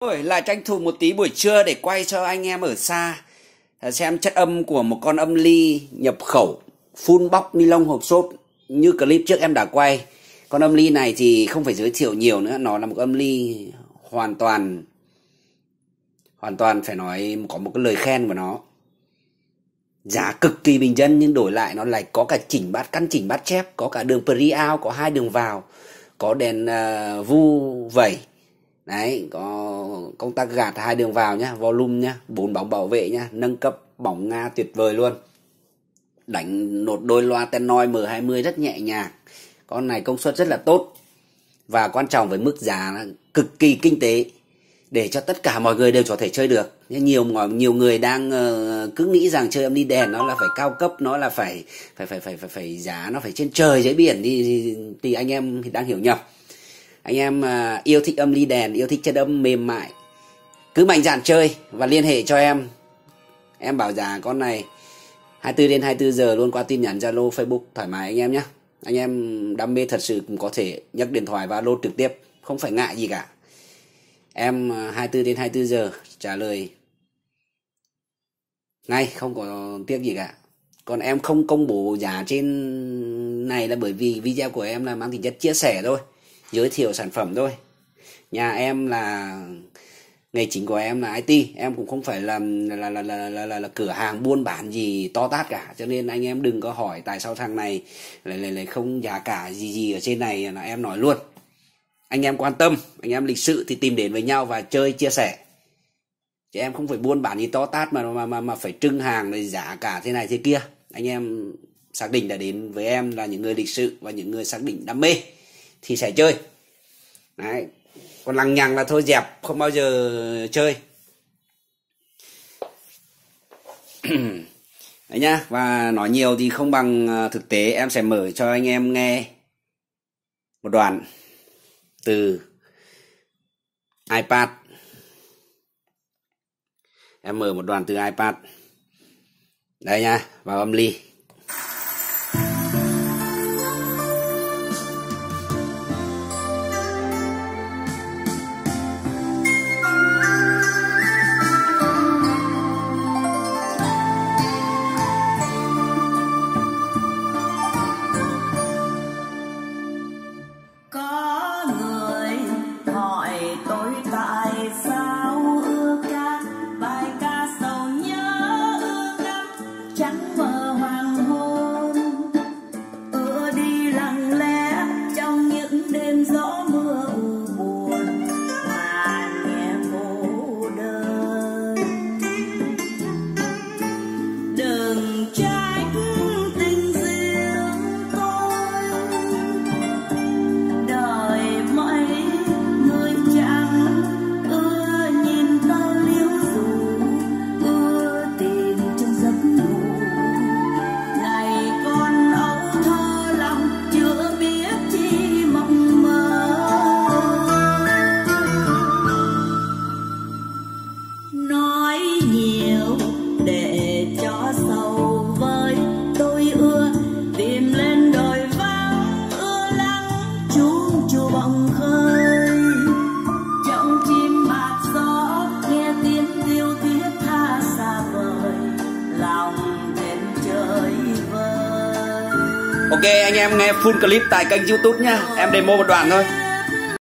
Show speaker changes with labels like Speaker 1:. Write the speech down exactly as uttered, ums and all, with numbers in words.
Speaker 1: Ôi, lại tranh thủ một tí buổi trưa để quay cho anh em ở xa xem chất âm của một con âm ly nhập khẩu full box ni lông hộp xốp như clip trước em đã quay. Con âm ly này thì không phải giới thiệu nhiều nữa, nó là một âm ly hoàn toàn hoàn toàn phải nói có một cái lời khen của nó. Giá cực kỳ bình dân nhưng đổi lại nó lại có cả chỉnh bát căn chỉnh bát chép, có cả đường pre-out, có hai đường vào, có đèn uh, vu vẩy. Đấy, có công tắc gạt hai đường vào nhá, volume nhá, bốn bóng bảo vệ nhá, nâng cấp bóng Nga tuyệt vời luôn. Đánh nốt đôi loa Tennoy M hai mươi rất nhẹ nhàng. Con này công suất rất là tốt. Và quan trọng với mức giá cực kỳ kinh tế để cho tất cả mọi người đều có thể chơi được. Nhiều nhiều người đang uh, cứ nghĩ rằng chơi âm ly đèn nó là phải cao cấp, nó là phải phải phải phải phải, phải giá nó phải trên trời dưới biển đi thì, thì anh em đang hiểu nhầm. Anh em uh, yêu thích âm ly đèn, yêu thích chất âm mềm mại, cứ mạnh dạn chơi và liên hệ cho em. Em bảo giá con này hai mươi tư đến hai mươi tư giờ luôn qua tin nhắn Zalo, Facebook thoải mái anh em nhé. Anh em đam mê thật sự cũng có thể nhấc điện thoại và alo trực tiếp, không phải ngại gì cả. Em hai mươi tư đến hai mươi tư giờ trả lời ngay, không có tiếc gì cả. Còn em không công bố giá trên này là bởi vì video của em là mang tính chất chia sẻ thôi, giới thiệu sản phẩm thôi. Nhà em là nghề chính của em là i tê, em cũng không phải là là là là là, là, là, là cửa hàng buôn bán gì to tát cả, cho nên anh em đừng có hỏi tại sao thằng này lại lại, lại không giá cả gì gì ở trên này, là em nói luôn. Anh em quan tâm, anh em lịch sự thì tìm đến với nhau và chơi chia sẻ. Chứ em không phải buôn bán gì to tát mà mà mà, mà phải trưng hàng này giá cả thế này thế kia. Anh em xác định đã đến với em là những người lịch sự và những người xác định đam mê thì sẽ chơi. Đấy. Còn lằng nhằng là thôi dẹp, không bao giờ chơi. Đấy nhá. Và nói nhiều thì không bằng thực tế. Em sẽ mở cho anh em nghe một đoạn từ iPad. Em mở một đoạn từ iPad. Đây nha, vào âm ly. Ok, anh em nghe full clip tại kênh YouTube nhá. Em demo một đoạn thôi.